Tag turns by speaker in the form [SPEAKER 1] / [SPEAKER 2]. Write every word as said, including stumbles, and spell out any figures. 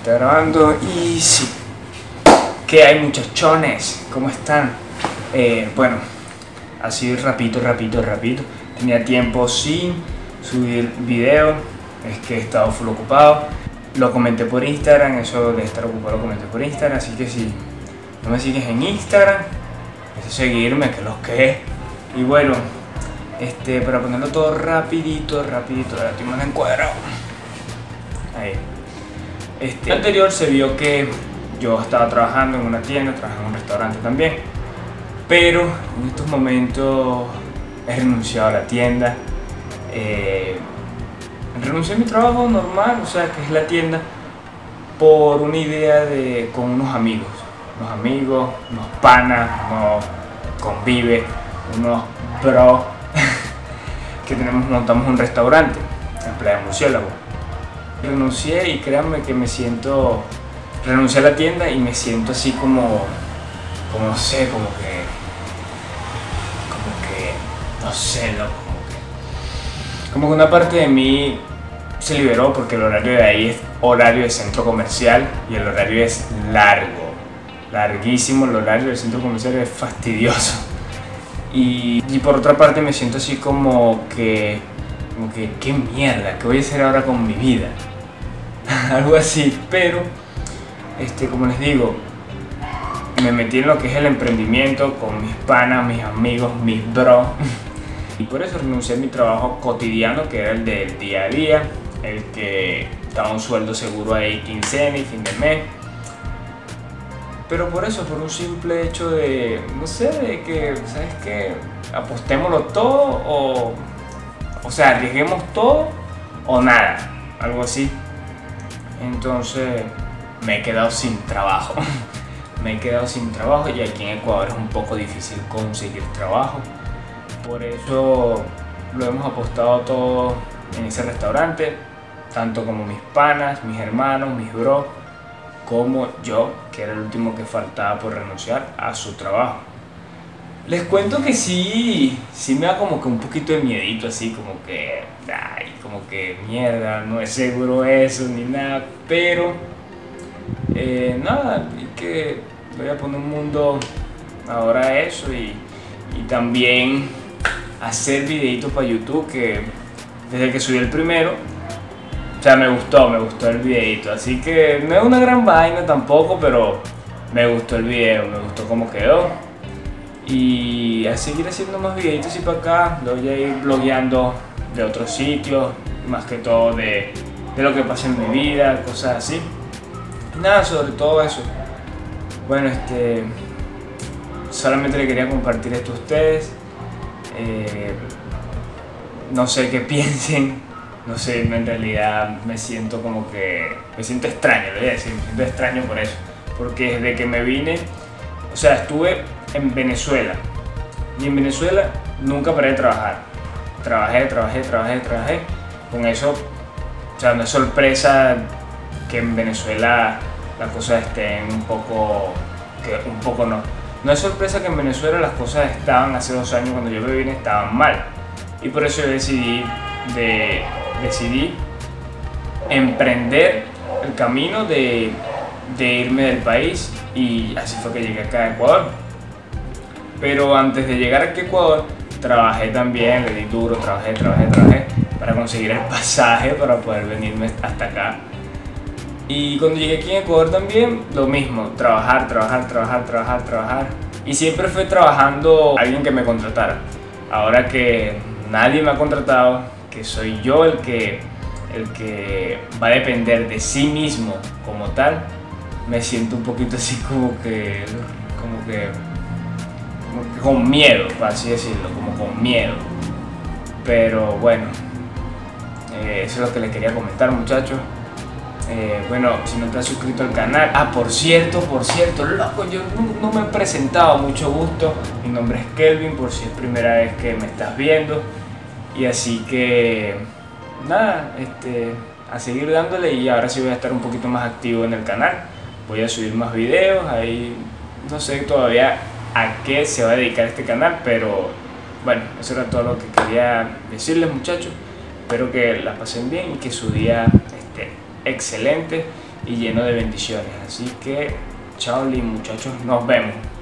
[SPEAKER 1] Está grabando y sí. ¿Qué hay, muchachones? ¿Cómo están? Eh, bueno, así rapidito, rapidito, rapidito. Tenía tiempo sin subir video. Es que he estado full ocupado. Lo comenté por Instagram, eso de estar ocupado lo comenté por Instagram. Así que si no me sigues en Instagram, es seguirme, que los que es. Y bueno, este, para ponerlo todo rapidito, rapidito, ahora estoy más encuadrado. Ahí. Este, anterior se vio que yo estaba trabajando en una tienda, trabajaba en un restaurante también, pero en estos momentos he renunciado a la tienda, eh, renuncié a mi trabajo normal, o sea que es la tienda, por una idea de con unos amigos, unos amigos, unos panas, unos convive, unos bros que tenemos, montamos un restaurante en Playa Murciélago. Renuncié y créanme que me siento, renuncié a la tienda y me siento así como, como no sé, como que, como que, no sé, loco, como que, como que una parte de mí se liberó porque el horario de ahí es horario de centro comercial y el horario es largo, larguísimo, el horario del centro comercial es fastidioso. Y, y por otra parte me siento así como que, como que, qué mierda, ¿qué voy a hacer ahora con mi vida? Algo así, pero este, como les digo, me metí en lo que es el emprendimiento con mis panas, mis amigos, mis bros, y por eso renuncié a mi trabajo cotidiano, que era el del día a día, el que daba un sueldo seguro ahí, quincena y fin de mes. Pero por eso, por un simple hecho de, no sé, de que, ¿sabes qué? Apostémoslo todo o, o sea, arriesguemos todo o nada, algo así. Entonces me he quedado sin trabajo, me he quedado sin trabajo y aquí en Ecuador es un poco difícil conseguir trabajo. Por eso lo hemos apostado todo en ese restaurante, tanto como mis panas, mis hermanos, mis bros, como yo, que era el último que faltaba por renunciar a su trabajo. Les cuento que sí, sí me da como que un poquito de miedito, así como que, ay, como que mierda, no es seguro eso ni nada, pero eh, nada, y que voy a poner un mundo ahora a eso y, y también hacer videitos para YouTube, que desde que subí el primero, o sea, me gustó, me gustó el videito, así que no es una gran vaina tampoco, pero me gustó el video, me gustó cómo quedó. Y a seguir haciendo más videitos y para acá, lo voy a ir blogueando de otros sitios, más que todo de, de lo que pasa en mi vida, cosas así. Nada, sobre todo eso. Bueno, este, solamente le quería compartir esto a ustedes. Eh, no sé qué piensen. No sé, en realidad me siento como que, me siento extraño, le voy a decir, me siento extraño por eso, porque desde que me vine, o sea, estuve en Venezuela, y en Venezuela nunca paré de trabajar, trabajé, trabajé, trabajé, trabajé, con eso, o sea, no es sorpresa que en Venezuela las cosas estén un poco, que un poco no, no es sorpresa que en Venezuela las cosas estaban, hace dos años cuando yo me vine, estaban mal, y por eso yo decidí de... decidí emprender el camino de, de irme del país y así fue que llegué acá a Ecuador. Pero antes de llegar aquí a Ecuador trabajé también, le di duro, trabajé, trabajé, trabajé para conseguir el pasaje para poder venirme hasta acá. Y cuando llegué aquí en Ecuador también lo mismo, trabajar, trabajar, trabajar, trabajar, trabajar. Y siempre fue trabajando alguien que me contratara. Ahora que nadie me ha contratado, que soy yo el que, el que va a depender de sí mismo como tal, me siento un poquito así como que, como que, como que con miedo, por así decirlo, como con miedo. Pero bueno, eh, eso es lo que les quería comentar, muchachos. Eh, bueno, si no te has suscrito al canal, ah, por cierto, por cierto, loco, yo no, no me he presentado, mucho gusto, mi nombre es Kelvin, por si es primera vez que me estás viendo. Y así que, nada, este, a seguir dándole y ahora sí voy a estar un poquito más activo en el canal. Voy a subir más videos, ahí no sé todavía a qué se va a dedicar este canal, pero bueno, eso era todo lo que quería decirles, muchachos. Espero que la pasen bien y que su día esté excelente y lleno de bendiciones. Así que, chao, muchachos, nos vemos.